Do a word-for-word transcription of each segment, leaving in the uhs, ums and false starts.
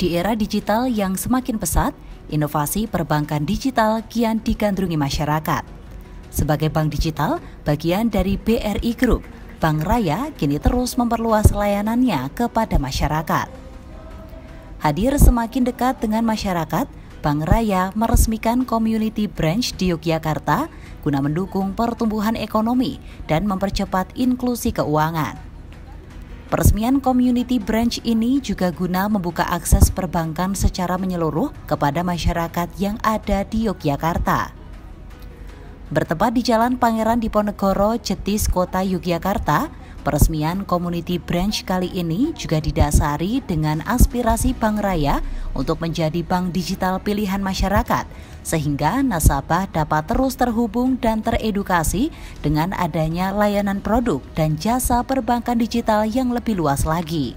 Di era digital yang semakin pesat, inovasi perbankan digital kian digandrungi masyarakat. Sebagai bank digital, bagian dari B R I Group, Bank Raya kini terus memperluas layanannya kepada masyarakat. Hadir semakin dekat dengan masyarakat, Bank Raya meresmikan community branch di Yogyakarta guna mendukung pertumbuhan ekonomi dan mempercepat inklusi keuangan. Peresmian community branch ini juga guna membuka akses perbankan secara menyeluruh kepada masyarakat yang ada di Yogyakarta. Bertempat di Jalan Pangeran Diponegoro, Jetis, Kota Yogyakarta, peresmian community branch kali ini juga didasari dengan aspirasi Bank Raya untuk menjadi bank digital pilihan masyarakat, sehingga nasabah dapat terus terhubung dan teredukasi dengan adanya layanan produk dan jasa perbankan digital yang lebih luas lagi.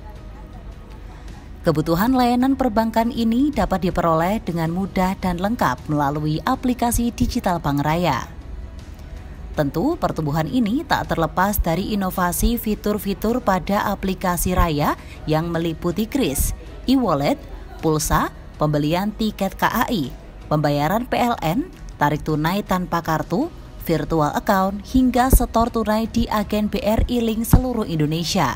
Kebutuhan layanan perbankan ini dapat diperoleh dengan mudah dan lengkap melalui aplikasi digital Bank Raya. Tentu, pertumbuhan ini tak terlepas dari inovasi fitur-fitur pada aplikasi Raya yang meliputi kris, e-wallet, pulsa, pembelian tiket K A I, pembayaran P L N, tarik tunai tanpa kartu, virtual account, hingga setor tunai di agen B R I Link seluruh Indonesia.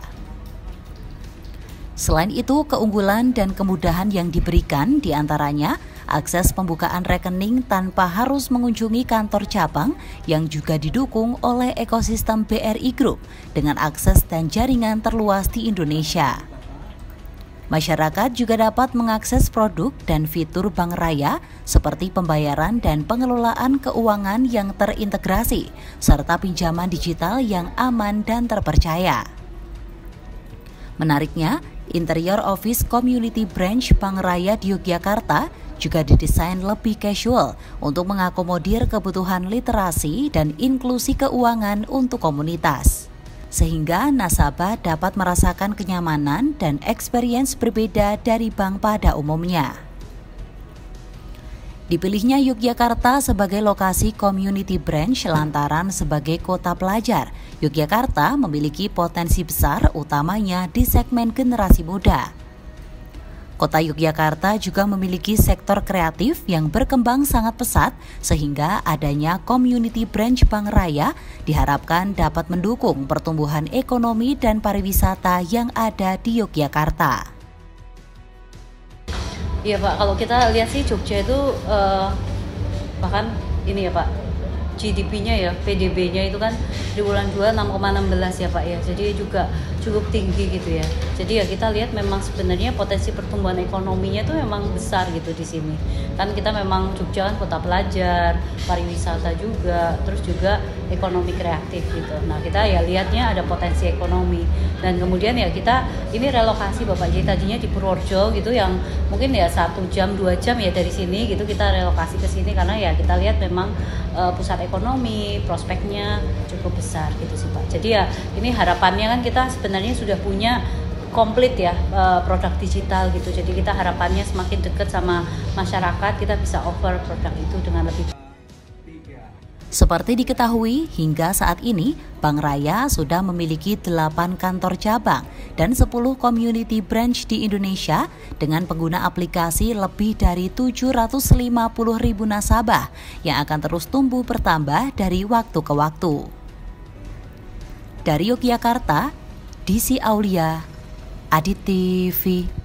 Selain itu, keunggulan dan kemudahan yang diberikan diantaranya akses pembukaan rekening tanpa harus mengunjungi kantor cabang yang juga didukung oleh ekosistem B R I Group dengan akses dan jaringan terluas di Indonesia. Masyarakat juga dapat mengakses produk dan fitur Bank Raya seperti pembayaran dan pengelolaan keuangan yang terintegrasi, serta pinjaman digital yang aman dan terpercaya. Menariknya, interior office community branch Bank Raya di Yogyakarta juga didesain lebih casual untuk mengakomodir kebutuhan literasi dan inklusi keuangan untuk komunitas. Sehingga nasabah dapat merasakan kenyamanan dan experience berbeda dari bank pada umumnya. Dipilihnya Yogyakarta sebagai lokasi community branch lantaran sebagai kota pelajar, Yogyakarta memiliki potensi besar utamanya di segmen generasi muda. Kota Yogyakarta juga memiliki sektor kreatif yang berkembang sangat pesat sehingga adanya community branch Bank Raya diharapkan dapat mendukung pertumbuhan ekonomi dan pariwisata yang ada di Yogyakarta. Iya Pak, kalau kita lihat sih Jogja itu uh, bahkan ini ya Pak, G D P-nya ya, P D B-nya itu kan di bulan dua enam koma satu enam ya Pak ya, jadi juga cukup tinggi gitu ya. Jadi ya kita lihat memang sebenarnya potensi pertumbuhan ekonominya itu memang besar gitu di sini. Kan kita memang Jogja kan kota pelajar, pariwisata juga, terus juga ekonomi kreatif gitu. Nah kita ya lihatnya ada potensi ekonomi dan kemudian ya kita ini relokasi Bapak, jadi tadinya di Purworejo gitu yang mungkin ya satu jam dua jam ya dari sini gitu kita relokasi ke sini karena ya kita lihat memang uh, pusat ekonomi prospeknya cukup besar gitu sih Pak. Jadi ya ini harapannya kan kita sebenarnya sudah punya komplit ya produk digital gitu. Jadi kita harapannya semakin dekat sama masyarakat kita bisa offer produk itu dengan lebih. Seperti diketahui, hingga saat ini Bank Raya sudah memiliki delapan kantor cabang dan sepuluh community branch di Indonesia dengan pengguna aplikasi lebih dari tujuh ratus lima puluh ribu nasabah yang akan terus tumbuh bertambah dari waktu ke waktu. Dari Yogyakarta, Desi Aulia, Adit T V.